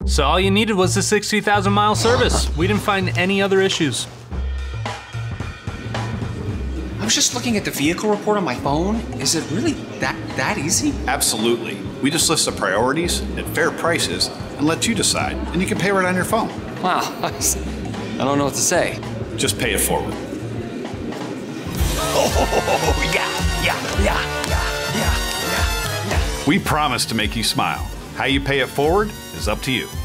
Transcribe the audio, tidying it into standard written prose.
So all you needed was the 60,000-mile service. We didn't find any other issues. I was just looking at the vehicle report on my phone. Is it really that easy? Absolutely. We just list the priorities at fair prices and let you decide. And you can pay right on your phone. Wow, I don't know what to say. Just pay it forward. Oh, yeah. We promise to make you smile. How you pay it forward is up to you.